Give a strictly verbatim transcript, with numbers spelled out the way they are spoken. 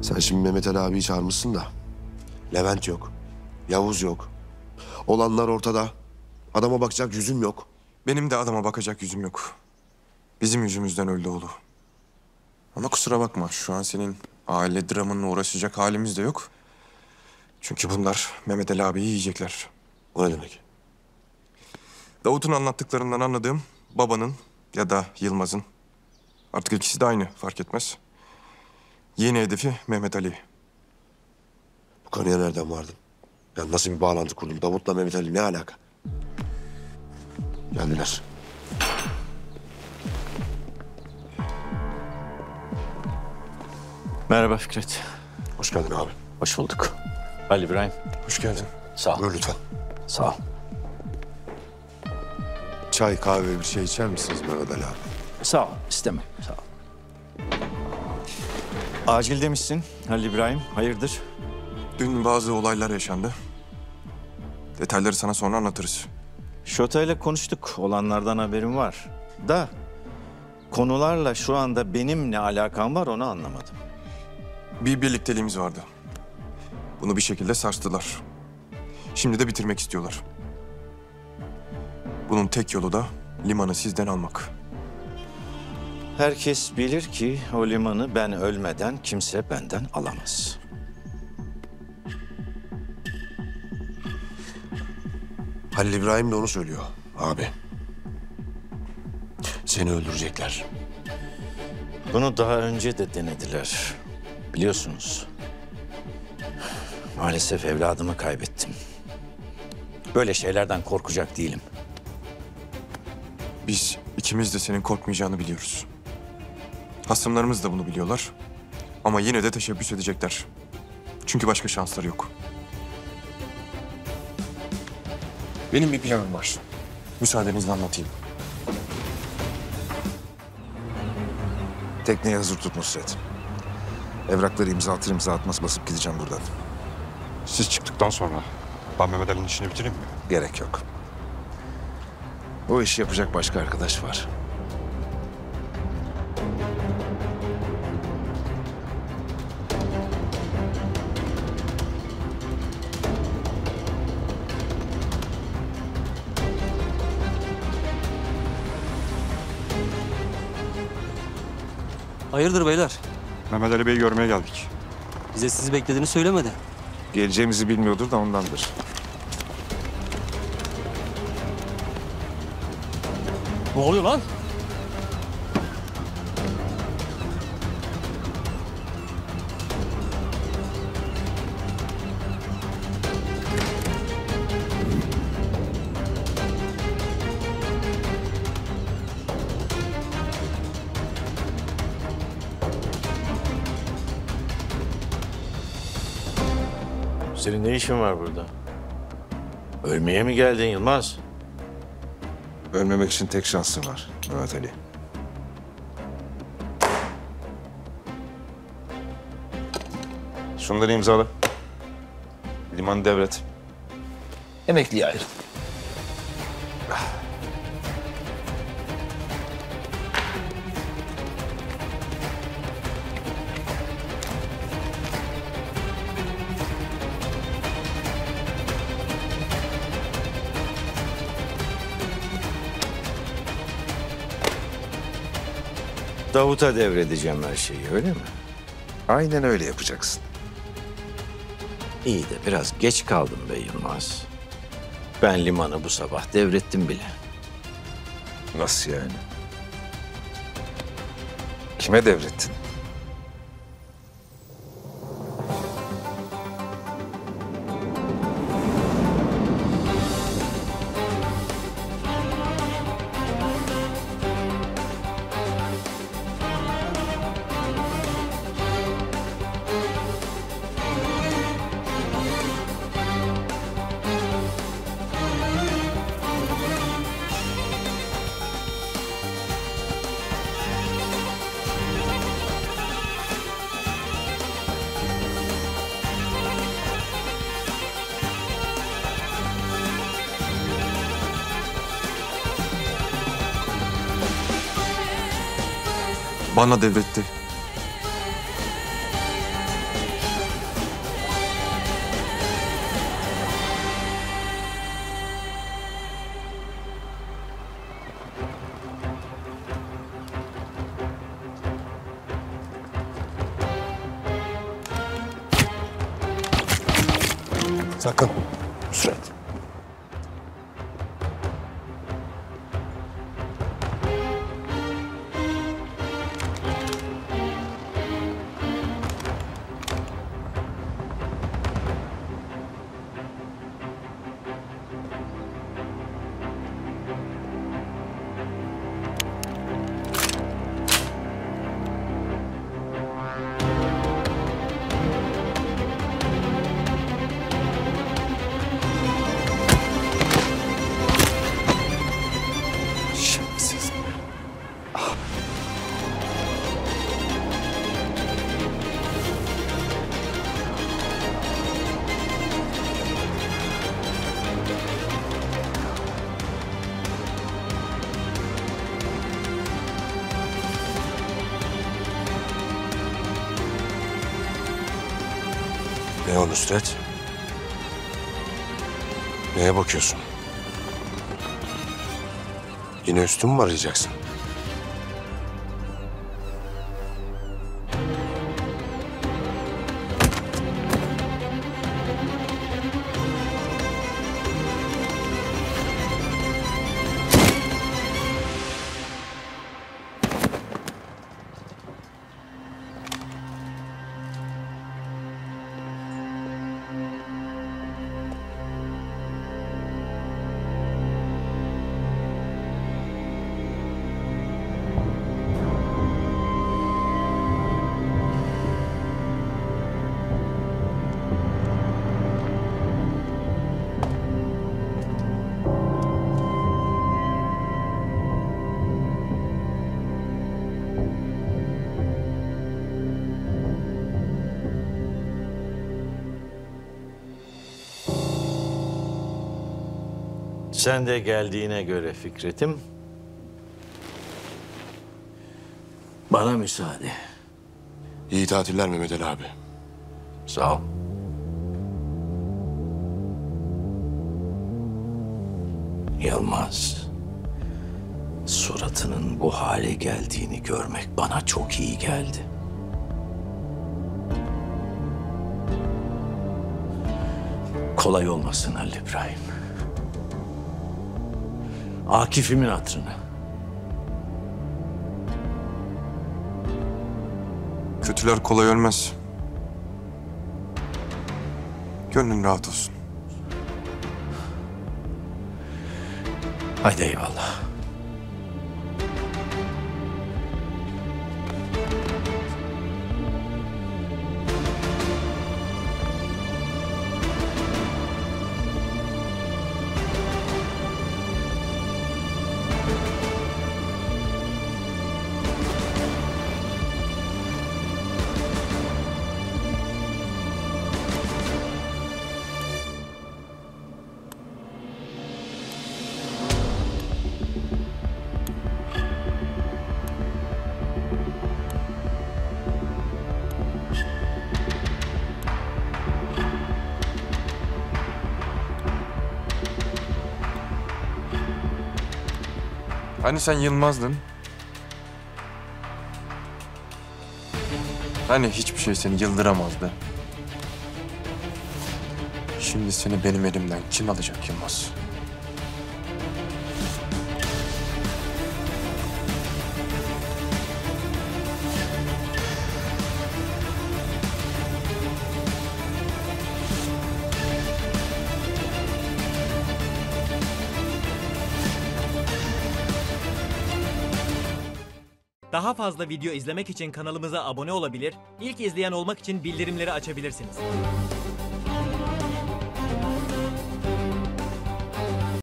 Sen şimdi Mehmet Ali abiyi çağırmışsın da. Levent yok. Yavuz yok. Olanlar ortada. Adama bakacak yüzüm yok. Benim de adama bakacak yüzüm yok. Bizim yüzümüzden öldü oğlu. Ama kusura bakma, şu an senin aile dramınla uğraşacak halimiz de yok. Çünkü bunlar Mehmet Ali abiyi yiyecekler. O ne demek? Davut'un anlattıklarından anladığım babanın ya da Yılmaz'ın, artık ikisi de aynı, fark etmez, yeni hedefi Mehmet Ali. Bu konuya nereden vardın? Ya nasıl bir bağlantı kurdun? Davut'la Mehmet Ali ne alaka? Geldiler. Merhaba Fikret. Hoş geldin abi. Hoş bulduk. Ali İbrahim. Hoş geldin. Sağ ol. Buyur lütfen. Sağ ol. Çay, kahve bir şey içer misiniz Mehmet Ali abi? Sağ ol. İstemem. Sağ ol. Acil demişsin Ali İbrahim. Hayırdır? Dün bazı olaylar yaşandı. Detayları sana sonra anlatırız. Şota ile konuştuk. Olanlardan haberim var. Da konularla şu anda benim ne alakam var onu anlamadım. Bir birlikteliğimiz vardı. Bunu bir şekilde sarstılar. Şimdi de bitirmek istiyorlar. Bunun tek yolu da limanı sizden almak. Herkes bilir ki o limanı ben ölmeden kimse benden alamaz. Halil İbrahim de onu söylüyor abi. Seni öldürecekler. Bunu daha önce de denediler. Biliyorsunuz. Maalesef evladımı kaybettim. Böyle şeylerden korkacak değilim. Biz ikimiz de senin korkmayacağını biliyoruz. Hasımlarımız da bunu biliyorlar. Ama yine de teşebbüs edecekler. Çünkü başka şansları yok. Benim bir planım var. Müsaadenizle anlatayım. Tekneyi hazır tut Nusret. Evrakları imza atır imza atmaz basıp gideceğim buradan. Siz çıktıktan sonra ben Mehmet Ali'nin işini bitireyim mi? Gerek yok. O işi yapacak başka arkadaş var. Hayırdır beyler? Mehmet Ali Bey'i görmeye geldik. Bize sizi beklediğini söylemedi. Geleceğimizi bilmiyordur da ondandır. Ne oluyor lan? Senin ne işin var burada? Ölmeye mi geldin Yılmaz? Ölmemek için tek şansın var Mehmet Ali. Şunları imzala. Limanı devret. Emekliye ayrıl. Davut'a devredeceğim her şeyi, öyle mi? Aynen öyle yapacaksın. İyi de biraz geç kaldım be Yılmaz. Ben limanı bu sabah devrettim bile. Nasıl yani? Kime devrettin? Bana devretti. Sakın. Nusret. Şerefsiz. Ne o Nusret? Neye bakıyorsun? Yine üstümü mü arayacaksın? Sen de geldiğine göre Fikret'im, bana müsaade. İyi tatiller Mehmet Ali abi. Sağ ol. Yılmaz, suratının bu hale geldiğini görmek bana çok iyi geldi. Kolay olmasın Halil İbrahim. Akif'imin hatırına. Kötüler kolay ölmez. Gönlün rahat olsun. Haydi eyvallah. Hani sen Yılmazdın? Hani hiçbir şey seni yıldıramazdı? Şimdi seni benim elimden kim alacak Yılmaz? Daha fazla video izlemek için kanalımıza abone olabilir, ilk izleyen olmak için bildirimleri açabilirsiniz.